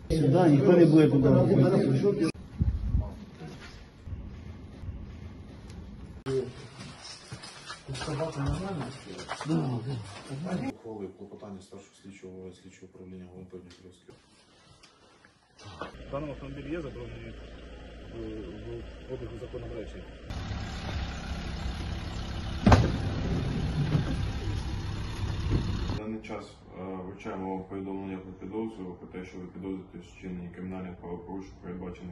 Да, ніхто не буде туди виходити. Ухвали клопотання старшого слідчого управління ГУНП Дніпровського. В даному автомобілі є заборонені в обігу законом речі? В даний час вручаємо повідомлення про підозру, про те, що ви підозрюєте вчинення кримінальних правопорушень, передбачених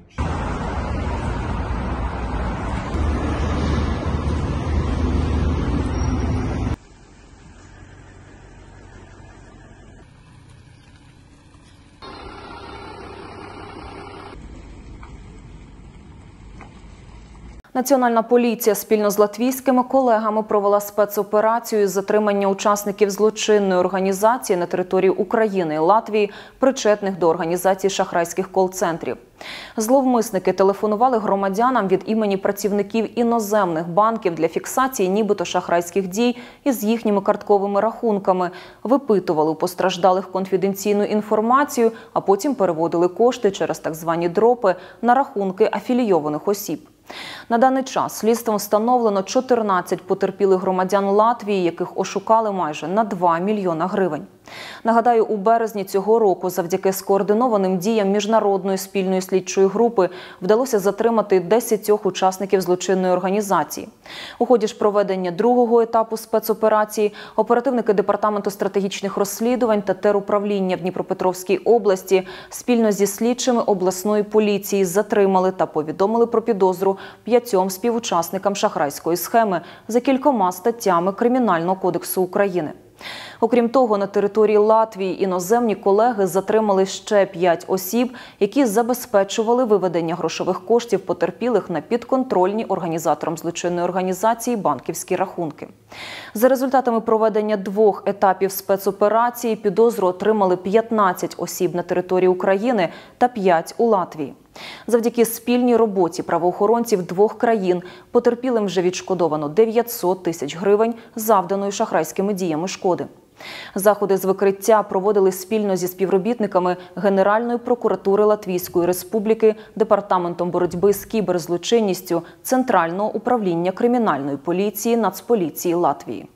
Національна поліція спільно з латвійськими колегами провела спецоперацію із затримання учасників злочинної організації на території України і Латвії, причетних до організації шахрайських кол-центрів. Зловмисники телефонували громадянам від імені працівників іноземних банків для фіксації нібито шахрайських дій із їхніми картковими рахунками, випитували у постраждалих конфіденційну інформацію, а потім переводили кошти через так звані дропи на рахунки афілійованих осіб. На даний час слідством встановлено 14 потерпілих громадян Латвії, яких ошукали майже на 2 мільйона гривень. Нагадаю, у березні цього року завдяки скоординованим діям міжнародної спільної слідчої групи вдалося затримати 10 учасників злочинної організації. У ході ж проведення другого етапу спецоперації оперативники Департаменту стратегічних розслідувань та теруправління в Дніпропетровській області спільно зі слідчими обласної поліції затримали та повідомили про підозру 5 співучасникам шахрайської схеми за кількома статтями Кримінального кодексу України. Окрім того, на території Латвії іноземні колеги затримали ще 5 осіб, які забезпечували виведення грошових коштів потерпілих на підконтрольні організаторам злочинної організації банківські рахунки. За результатами проведення 2 етапів спецоперації підозру отримали 15 осіб на території України та 5 у Латвії. Завдяки спільній роботі правоохоронців 2 країн потерпілим вже відшкодовано 900 тисяч гривень завданої шахрайськими діями шкоди. Заходи з викриття проводили спільно зі співробітниками Генеральної прокуратури Латвійської Республіки, Департаментом боротьби з кіберзлочинністю Центрального управління кримінальної поліції Нацполіції Латвії.